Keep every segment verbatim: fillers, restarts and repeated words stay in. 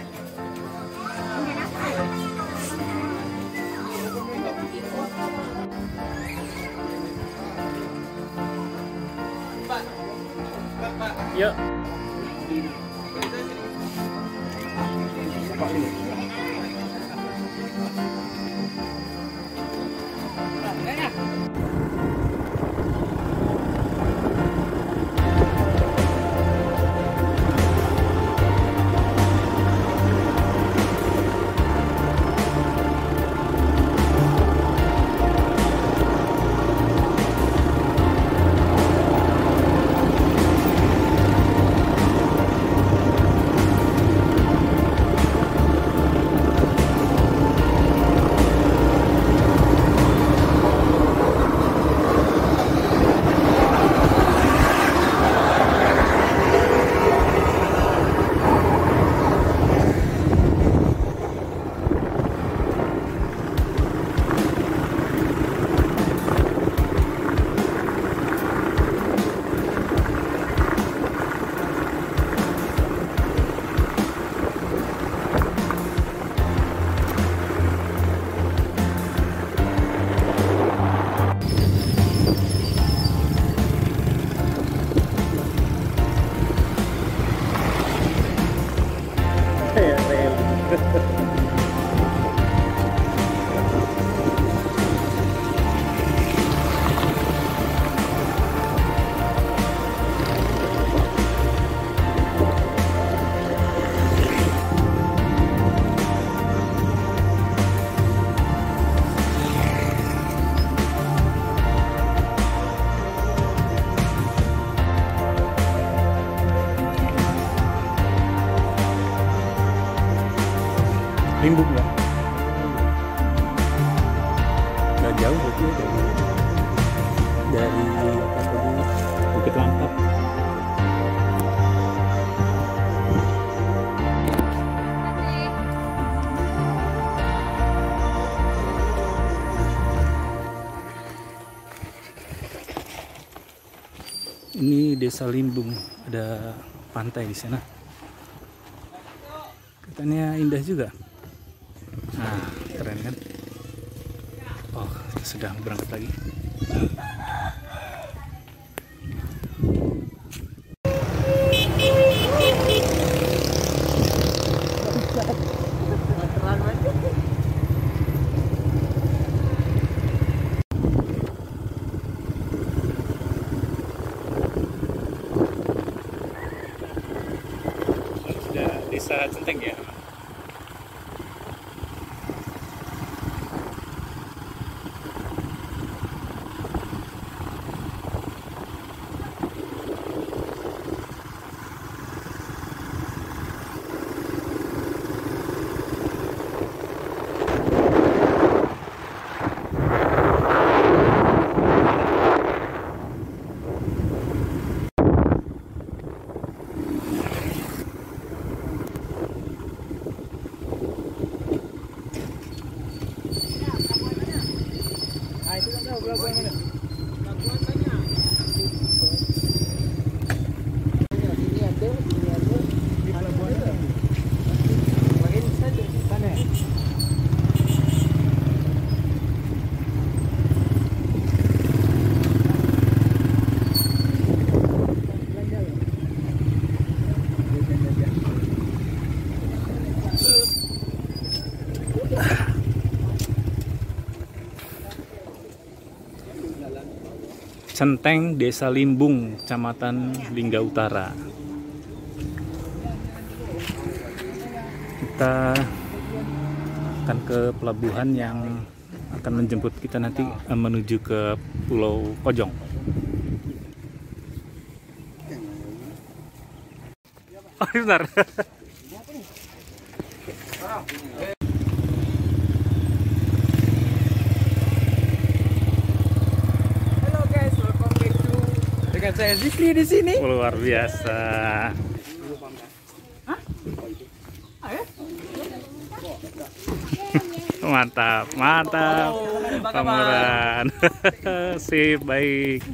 Yuk. Limbung ya? Gak jauh berarti ya dari dari apa tadi Bukit Langkat. Ini Desa Limbung, ada pantai di sana. Katanya indah juga. Nah, keren kan? Oh, kita sudah berangkat lagi. Sudah Desa Centeng ya. Centeng, Desa Limbung, Kecamatan Lingga Utara. Kita akan ke pelabuhan yang akan menjemput kita nanti eh, menuju ke Pulau Kojong. Oh, benar. Dengan saya Zikri di sini. Luar biasa. Hah? Ayo. Mantap, mantap. Oh, Pameran. Sip, baik.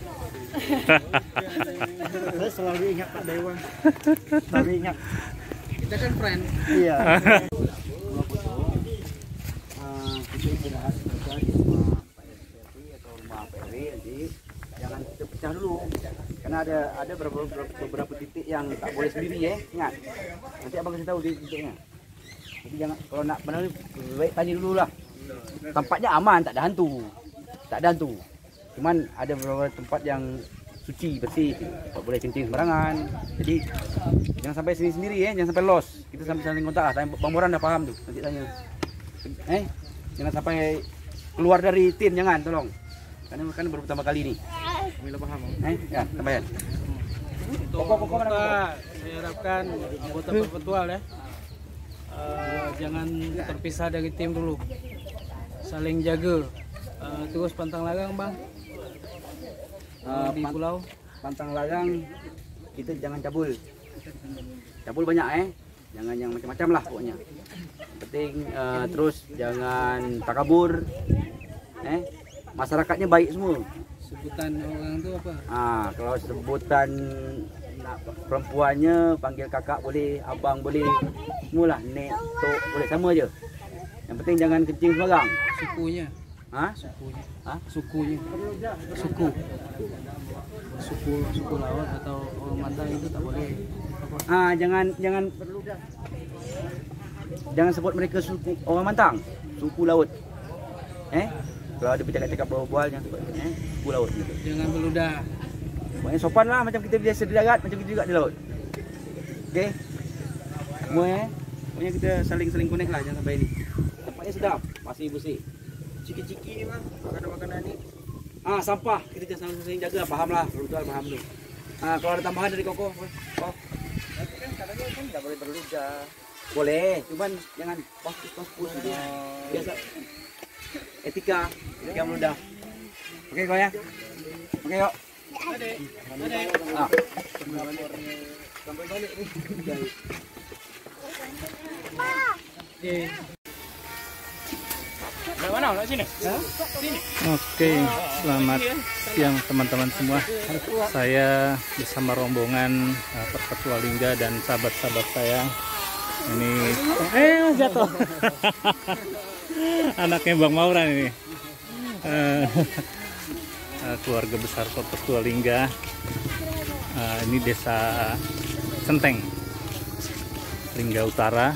Saya selalu ingat Pak Dewa. Selalu ingat. Kita kan friend. Iya. Pulau Kojo, uh, kita istirahat juga di rumah Pak R T atau rumah P R W nanti. Jangan kita pecah dulu, karena ada ada beberapa, beberapa, beberapa titik yang tak boleh sendiri ya. Ingat, nanti abang kasih tahu di titiknya. Jadi jangan, kalau nak benar baik tanya dulu lah. Tampaknya aman, tak ada hantu, tak ada hantu. Cuman ada beberapa tempat yang suci, bersih, tak boleh kencing sembarangan. Jadi jangan sampai sini sendiri ya, jangan sampai los. Kita sampai saling kontak. Ah, Bang Moran dah paham tuh. Nanti tanya. Eh, jangan sampai keluar dari tim, jangan, tolong. Karena kan baru pertama kali nih. Bila paham. Eh, ya, tambahan. Untuk anggota, saya harapkan anggota perpetual ya, uh, jangan terpisah dari tim dulu. Saling jaga. Uh, terus pantang larang bang. Uh, di pan- pulau. Pantang larang, kita jangan cabul. Cabul banyak eh. Jangan yang macam-macam lah pokoknya. Yang penting uh, terus jangan takabur. Eh, masyarakatnya baik semua. Sebutan orang itu apa? Ah, kalau sebutan nak perempuannya panggil kakak boleh, abang boleh, semualah, nek, tok boleh, sama aja. Yang penting jangan kencing sembarang. Sukunya. Ha? Sukunya. Ha? Sukunya. Suku. Suku suku laut atau orang Mantang itu tak boleh. Ah, jangan jangan jangan sebut mereka suku orang Mantang, suku laut. Eh? Kalau ada bercakap-cakap berbual jangan sebut eh, suku laut gitu. Jangan beludah. Pokoknya sopan lah macam kita biasa di darat, macam kita juga di laut. Okey. Semua eh. Pokoknya kita saling-saling connect lah, jangan sampai ini. Tempatnya sedap, masih bersih. Ciki-ciki ni bang, makanan-makanan ni. Ah, sampah kita jangan saling jaga, faham lah, betul faham tu. Ah, kalau ada tambahan dari Koko, Kok. Tapi kan katanya kan tak boleh berludah. Boleh, cuman jangan pos-pos gitu. Biasa etika, etika mudah. Oke, kau ya. Oke, yuk. Adek, adek. Ah. Sampai balik ni. Okey. Nak mana? Nak sini? Sini. Oke, selamat siang teman-teman semua. Saya bersama rombongan uh, Perpetua Lingga dan sahabat-sahabat saya. Ini eh jatuh. Anaknya Bang Mauran ini. Uh, uh, keluarga besar Perpetua Lingga. Uh, ini desa Centeng, Lingga Utara.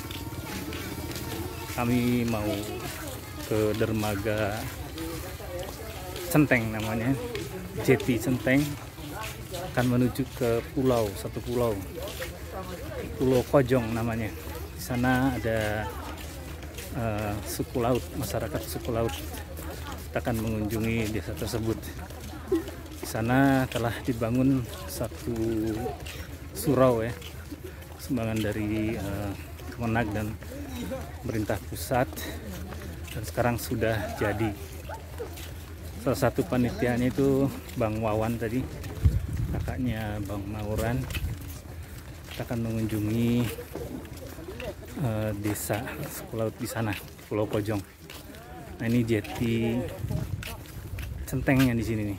Kami mau ke dermaga Centeng namanya, Jeti Centeng, akan menuju ke pulau, satu pulau, Pulau Kojong namanya. Di sana ada uh, suku laut, masyarakat suku laut. Kita akan mengunjungi desa tersebut. Di sana telah dibangun satu surau ya, sumbangan dari uh, Kemenag dan pemerintah pusat, dan sekarang sudah jadi. Salah satu panitianya itu Bang Wawan tadi, kakaknya Bang Mauran. Kita akan mengunjungi uh, desa suku laut di sana, Pulau Kojong. Nah, ini jeti Centengnya di sini nih.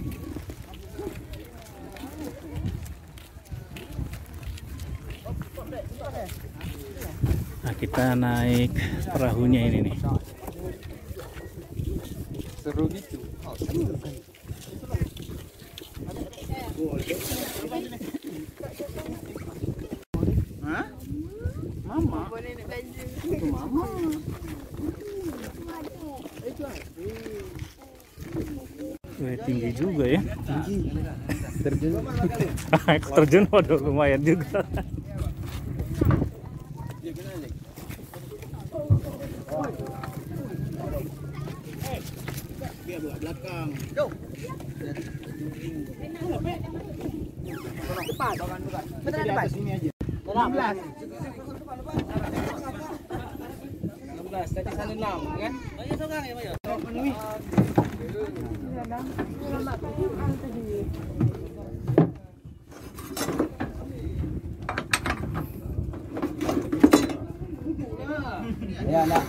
Nah, kita naik perahunya ini nih. Seru gitu. Hah? Mama. Itu mama. Wih, tinggi juga ya. Tinggi. Terjun. Terjun waduh lumayan juga. Dia buat belakang. Go. Depan, bukan bukan. Betul depan. Sini aja. enam belas. enam belas. Tadi sana enam kan? Banyak seorang ya, Pak. Memenuhi. Ya, nak.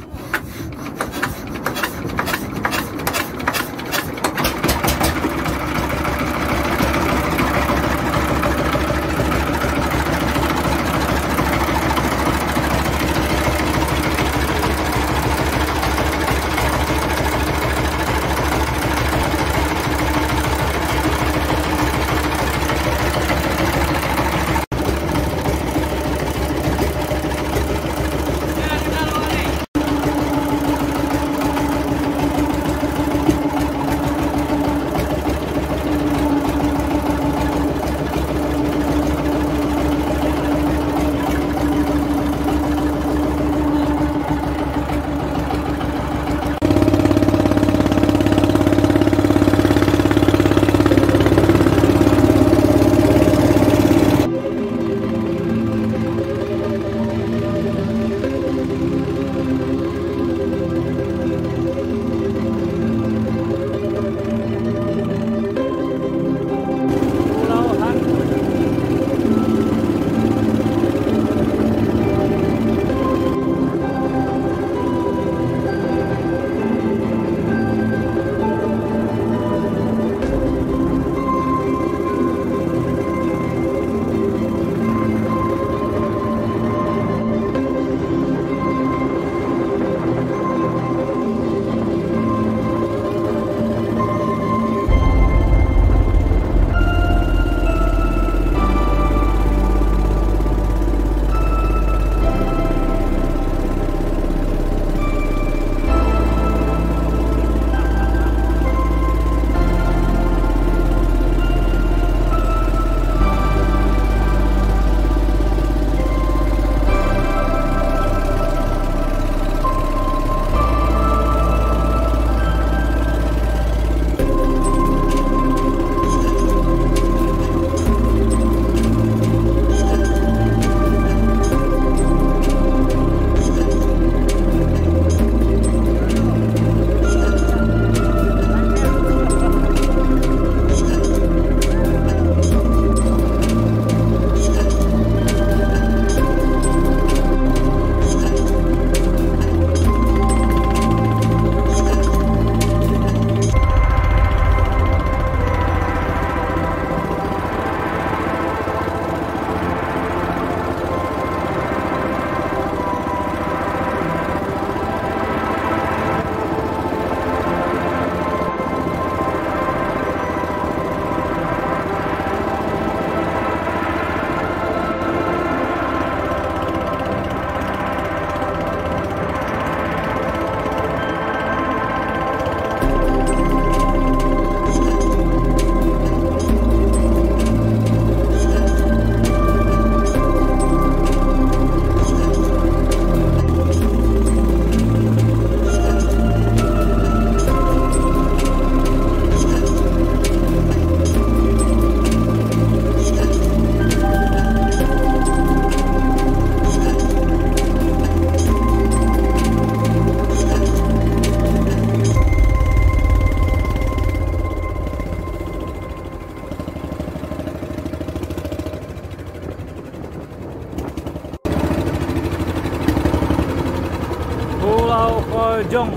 Pulau Kojong.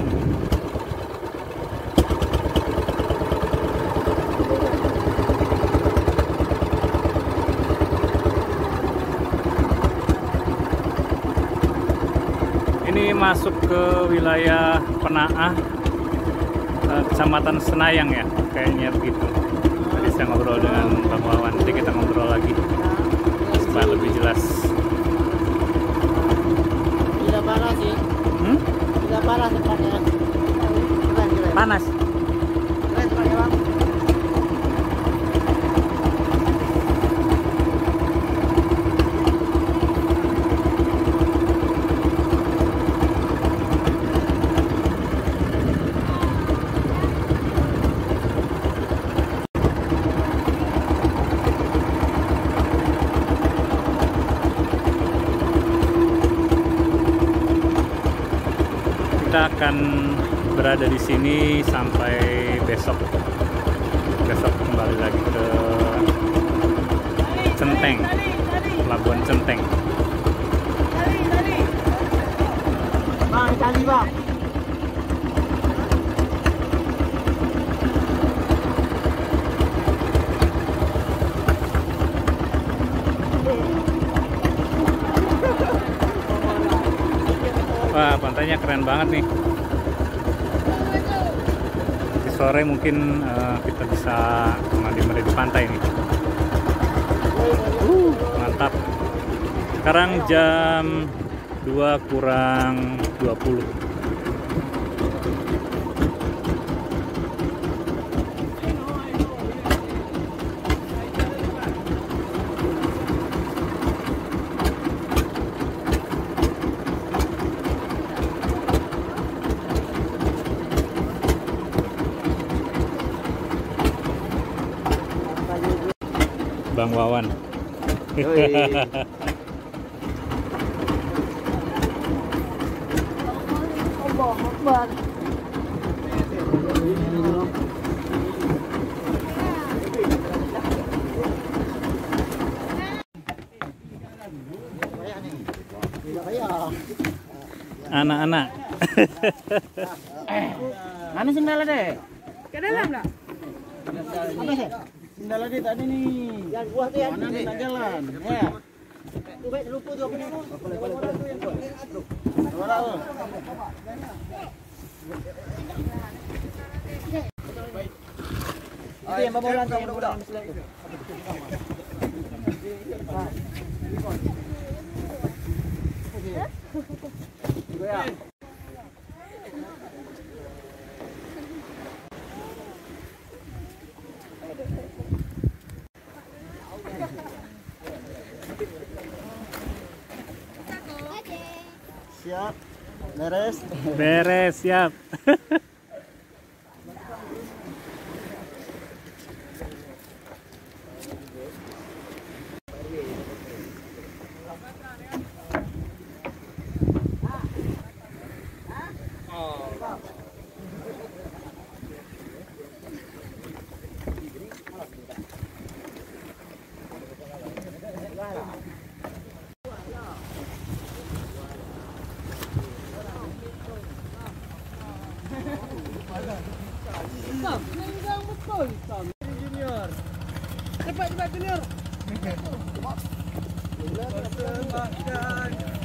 Ini masuk ke wilayah Penaah, Kecamatan Senayang ya, kayaknya begitu. Tadi saya ngobrol dengan Bang Wawan, nanti kita ngobrol lagi supaya lebih jelas. Tidak panas sih. Hmm? Tidak panas tempatnya. Keren, keren. Panas. Keren tempatnya, Bang. Kita akan berada di sini sampai besok. Besok kembali lagi ke Centeng, Pelabuhan Centeng. Bang, tadi bang. Wah, pantainya keren banget nih. Di sore mungkin uh, kita bisa mandi-mandi di pantai nih. Uh, mantap. Sekarang jam dua kurang dua puluh. Bang Wawan. Anak-anak. Mana sendalnya deh? Ke dalam nggak? Mana sih? Sendalnya deh tadi nih. Yang buah tuh yang mana nak jalan? Ya. Tuh baik lupa tuh apa ni? Boleh boleh boleh. Boleh. Itu yang bawa lantai yang budak. Siap. Beres. Beres, siap. Junior. Cepat cepat junior. Selamatkan